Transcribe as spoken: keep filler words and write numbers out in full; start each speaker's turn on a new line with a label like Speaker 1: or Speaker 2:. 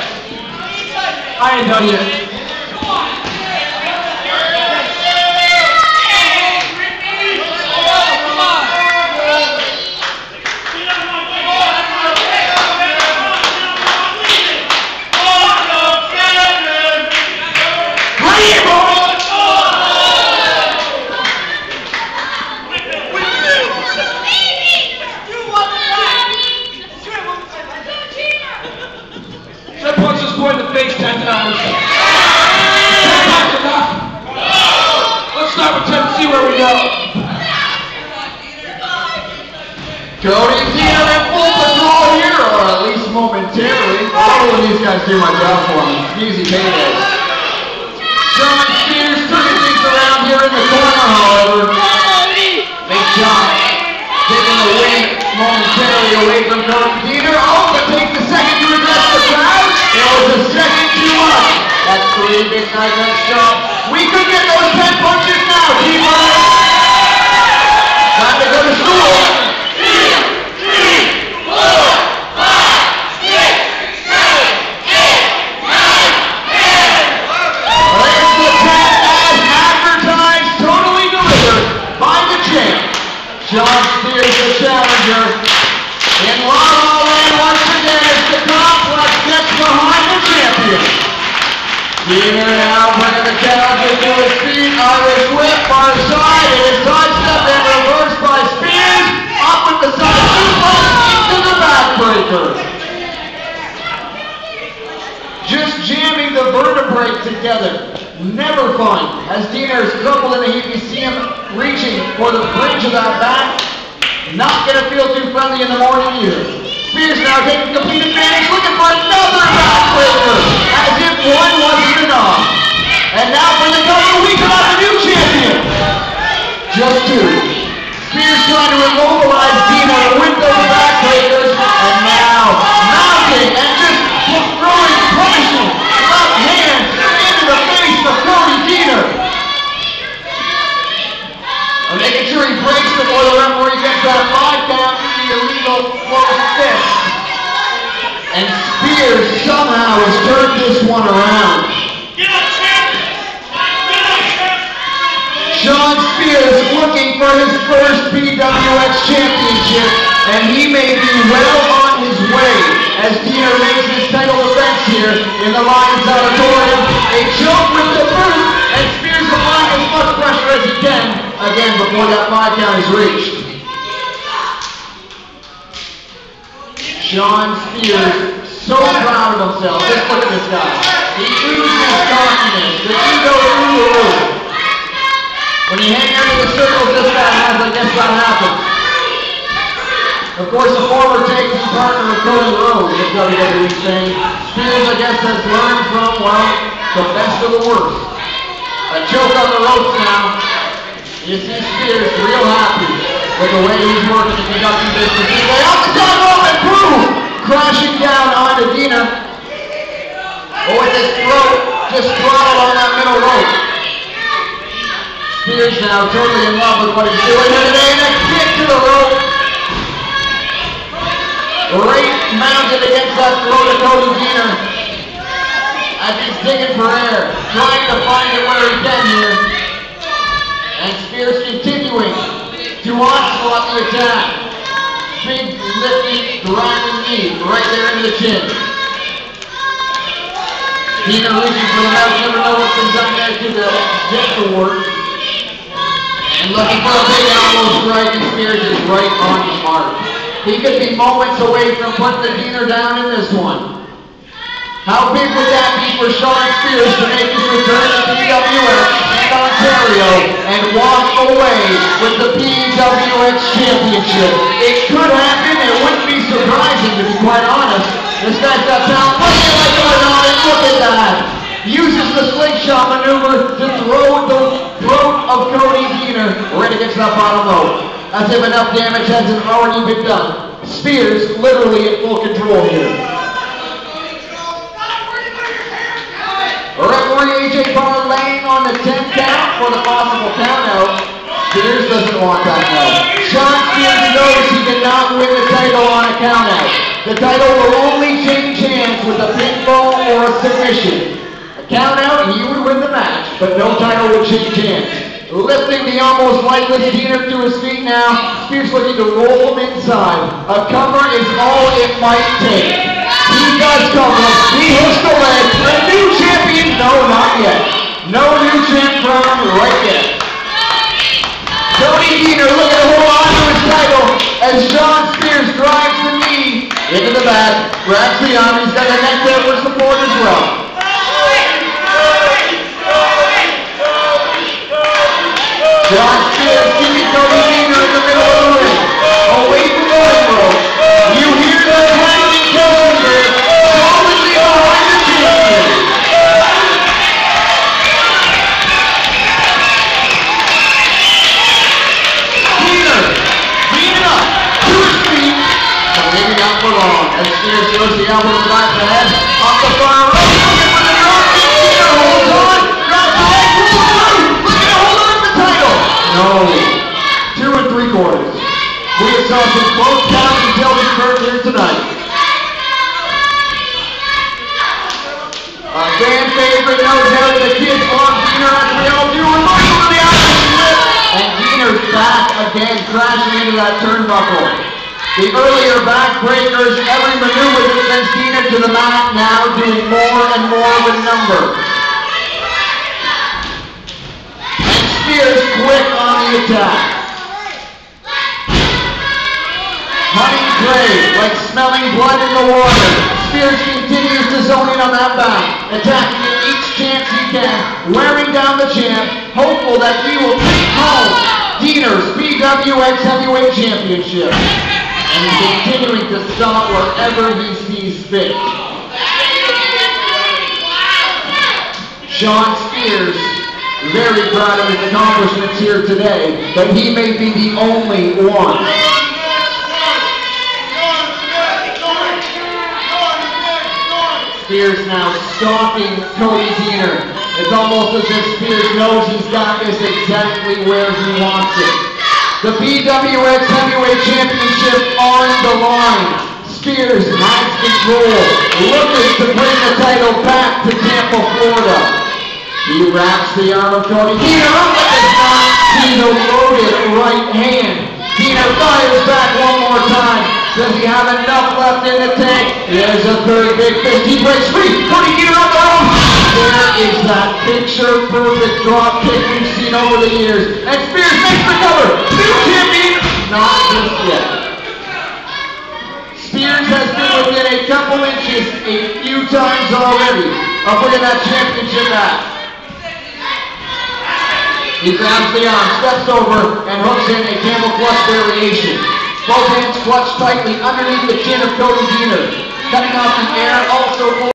Speaker 1: I ain't done yet. In the face ten times. ten times enough. Let's start with ten and see where we go.
Speaker 2: Cody Dieter in full patrol here, or at least momentarily. All of these guys do my job for me. Easy paydays. Shawn Spears turning things around here in the corner, however. Big John taking the win momentarily away from Cody Dieter. Oh, but takes a second to address the crowd. It was a second too much. That's three big night extra. We could get those ten punches now, keeper. Time to go to school. Two, three, four, five, six, seven, eight, nine, ten. There's the ten as advertised, totally delivered by the champ. Shawn Spears, the challenger. In La La Land once again as the complex gets behind the champion. Dieter now bringing the challenger to his feet. Irish whip, far side. It is sidestepped and reversed by Spears. Up with the side suplex into the backbreaker. Just jamming the vertebrae together. Never fun. As Dieter is coupled in the heat, you see him reaching for the bridge of that back. Not going to feel too friendly in the morning either. Spears now taking complete advantage, looking for another backbreaker, as if one wasn't enough. And now for the cover, we come out a new champion. Just two. Spears trying to immobilize Dieter with those backbreakers, and now mounting and just throwing punishing left hands into the face of Cody Dieter. I'm making sure he breaks before the referee gets that five count to the illegal close fist. And Spears somehow has turned this one around. Shawn Spears looking for his first P W X championship, and he may be well on his way as Dieter makes his title defense here in the Lions Auditorium. A choke with the boot, and Spears applying as much pressure as he can, again before that five count is reached. Shawn Spears, so proud of himself. Just look at this guy. He oozes confidence. The ego through the roof. When you hang out in the circles this guy has, I guess that happens. Of course, a former tag team partner of Cody Rhodes in W W E fame. Spears, I guess, has learned from, well, the best of the worst. A choke on the ropes now. You see Spears real happy with the way he's working and conducting business. He's way off the top rope and boom! Crashing down onto Dieter. Oh, with his throat just throttled on that middle rope. Spears now totally in love with what he's doing here today, and a kick to the rope. Right mounted against that throat of Cody Dieter. As he's digging for air, trying to find it where he can here. And Spears continuing to onslaught the attack. Big, lifting, driving knee right there into the chin. Dieter reaching for the mouth, never know what's been done there to the gentle work. And looking for a big elbow strike, and Spears is right on the mark. He could be moments away from putting the Dieter down in this one. How big would that be for Shawn Spears to make his return to P W X and Ontario and walk away with the P W X Championship? It could happen. It wouldn't be surprising, to be quite honest. This guy's got talent. Look at like going on and look at that. Uses the slingshot maneuver to throw the throat of Cody Dieter right against that bottom rope. As if enough damage hasn't already been done. Spears literally in full control here. Referee A J Barr laying on the tenth count for the possible countout. Spears doesn't want that now. Shawn Spears knows he did not win the title on a countout. The title will only change hands with a pinfall for a submission. A count out and you would win the match, but no title would change hands. Lifting the almost lifeless Diener to his feet now, Spears looking to roll him inside. A cover is all it might take. He does cover him. He hits the leg. A new champion? No, not yet. No new champ crown right yet. Cody Diener looking to hold on to his title as Shawn Spears drives the knee into the back, grabs the arm. He's got the neck there for support as well. Shawn Spears keeping Cody Diener in the middle of the ring, away from the ring rope. You hear the clanging Tillsonburgh solidly behind the champion. Diener, leaning up to his feet, but maybe not for long. As Spears throws the elbow to the back of the head, off the far rope, looking for the drop kick. Diener holds on, drops the leg, pulls through, looking to hold on to the title. No. Two and three quarters. We have saw some close counts in Tillsonburgh here tonight. A fan favorite knows how the kids on Diener, as we all do, and going over the outside. And Diener's back again, crashing into that turnbuckle. The earlier backbreakers, every maneuver that sends Diener to the mat, now doing more and more of a number. Spears quick on the attack. Hunting prey, like smelling blood in the water. Spears continues to zone in on that back, attacking at each chance he can, wearing down the champ, hopeful that he will take home Diener's P W X Heavyweight Championship. And he's continuing to stomp wherever he sees fit. Shawn Spears, very proud of his accomplishments here today, but he may be the only one. Spears now stalking Cody Diener. It's almost as if Spears knows he's got this exactly where he wants it. The P W X Heavyweight Championship on the line. Spears has control, looking to bring the title back to Tampa, Florida. He wraps the arm of Cody Diener up with his knot. He's a loaded right hand. Diener fires back one more time. Does he have enough left in the tank? There's a third big fist. He breaks free. Cody Diener up the rope. There is that picture-perfect drop kick we've seen over the years. And Spears makes the cover. New champion, not just yet. Spears has been within a couple inches a few times already of winning that championship match. He grabs the arm, steps over, and hooks in a camel clutch variation. Both hands clutched tightly underneath the chin of Cody Diener, cutting off the air also.